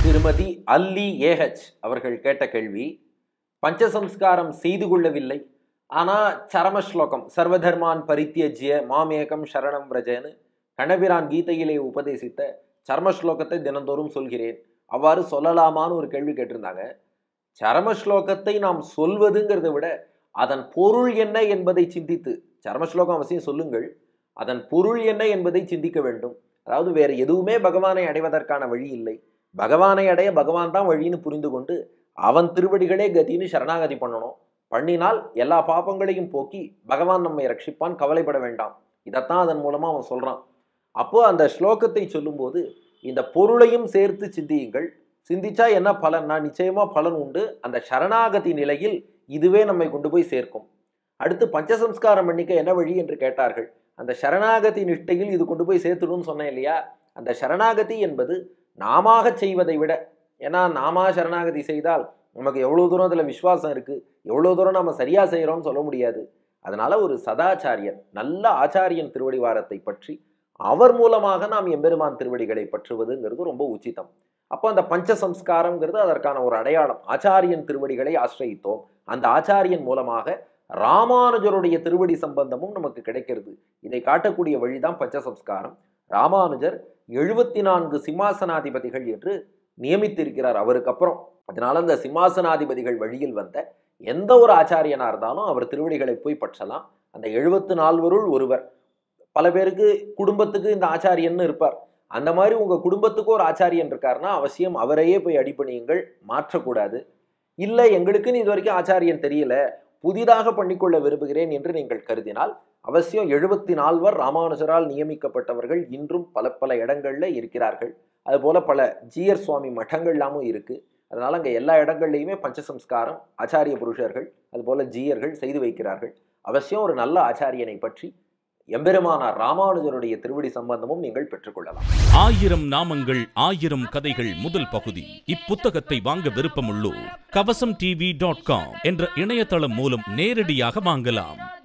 திருமதி அல்லி ஏஹெச் அவர்கள் கேட்ட கேள்வி, பஞ்சசம்ஸ்காரம் செய்து கொள்ளவில்லை, ஆனால் சரம ஸ்லோகம் சர்வதர்மான் பரித்தியஜ்ய மாமேகம் சரணம் விரஜன்னு கண்ணபிரான் கீதையிலே உபதேசித்த சர்ம ஸ்லோகத்தை தினந்தோறும் சொல்கிறேன், அவ்வாறு சொல்லலாமான்னு ஒரு கேள்வி கேட்டிருந்தாங்க. சரம ஸ்லோகத்தை நாம் சொல்வதுங்கிறத விட அதன் பொருள் என்ன என்பதை சிந்தித்து, சரம ஸ்லோகம் அவசியம் சொல்லுங்கள், அதன் பொருள் என்ன என்பதை சிந்திக்க வேண்டும். அதாவது வேறு எதுவுமே பகவானை அடைவதற்கான வழி இல்லை, பகவானை அடைய பகவான் தான் வழின்னு புரிந்து கொண்டு அவன் திருவடிகளே கதின்னு சரணாகதி பண்ணணும். பண்ணினால் எல்லா பாப்பங்களையும் போக்கி பகவான் நம்மை ரட்சிப்பான், கவலைப்பட வேண்டாம். இதைத்தான் அதன் மூலமாக அவன் சொல்கிறான். அப்போ அந்த ஸ்லோகத்தை சொல்லும்போது இந்த பொருளையும் சேர்த்து சிந்தியுங்கள். சிந்திச்சா என்ன பலன்னா நிச்சயமாக பலன் உண்டு. அந்த சரணாகதி நிலையில் இதுவே நம்மை கொண்டு போய் சேர்க்கும். அடுத்து பஞ்சசம்ஸ்காரம் பண்ணிக்க என்ன வழி என்று கேட்டார்கள். அந்த சரணாகதி நிஷ்டையில் இது கொண்டு போய் சேர்த்துடும்னு சொன்னேன் இல்லையா. அந்த சரணாகதி என்பது நாம செய்வதை விட, ஏன்னா நாம சரணாகதி செய்தால் நமக்கு எவ்வளோ தூரம் அதில் விசுவாசம் இருக்குது, எவ்வளோ தூரம் நம்ம சரியாக செய்கிறோம்னு சொல்ல முடியாது. அதனால் ஒரு சதாச்சாரியன், நல்ல ஆச்சாரியன் திருவடிவாரத்தை பற்றி அவர் மூலமாக நாம் எம்பெருமான் திருவடிகளை பற்றுவதுங்கிறது ரொம்ப உச்சிதம். அப்போ அந்த பஞ்சசம்ஸ்காரங்கிறது அதற்கான ஒரு அடையாளம். ஆச்சாரியன் திருவடிகளை ஆசிரயித்தோம், அந்த ஆச்சாரியன் மூலமாக ராமானுஜருடைய திருவடி சம்பந்தமும் நமக்கு கிடைக்கிறது. இதை காட்டக்கூடிய வழிதான் பஞ்சசம்ஸ்காரம். ராமானுஜர் 74 சிம்மாசனாதிபதிகள் என்று நியமித்திருக்கிறார் அவருக்கு அப்புறம். அதனால அந்த சிம்மாசனாதிபதிகள் வழியில் வந்த எந்த ஒரு ஆச்சாரியனா இருந்தாலும் அவர் திருவடிகளை போய் பற்றலாம். அந்த 74 ஒருவர். பல பேருக்கு குடும்பத்துக்கு இந்த ஆச்சாரியன் இருப்பார். அந்த மாதிரி உங்க குடும்பத்துக்கு ஒரு ஆச்சாரியன் இருக்காருன்னா அவசியம் அவரையே போய் அடிபணியுங்கள், மாற்றக்கூடாது. இல்லை எங்களுக்குன்னு இது வரைக்கும் ஆச்சாரியன் தெரியல, புதிதாக பண்ணிக்கொள்ள விரும்புகிறேன் என்று நீங்கள் கருதினால் அவசியம் 74 ராமானுஜரால் நியமிக்கப்பட்டவர்கள் இன்றும் பல பல இடங்கள்ல இருக்கிறார்கள். அதுபோல பல ஜீயர் சுவாமி மட்டங்கள்லாமும் இருக்கு. அதனால அங்கே எல்லா இடங்கள்லையுமே பஞ்சசம்ஸ்காரம் ஆச்சாரிய புருஷர்கள் அதுபோல ஜீயர்கள் செய்து வைக்கிறார்கள். அவசியம் ஒரு நல்ல ஆச்சாரியனை பற்றி எம்பெருமானார் ராமானுஜருடைய திருவடி சம்பந்தமும் நீங்கள் பெற்றுக்கொள்ளலாம். 1000 நாமங்கள் 1000 கதைகள் முதல் பகுதி. இப்புத்தகத்தை வாங்க விருப்பமுள்ளோர் kavasam.tv.com என்ற இணையதளம் மூலம் நேரடியாக வாங்கலாம்.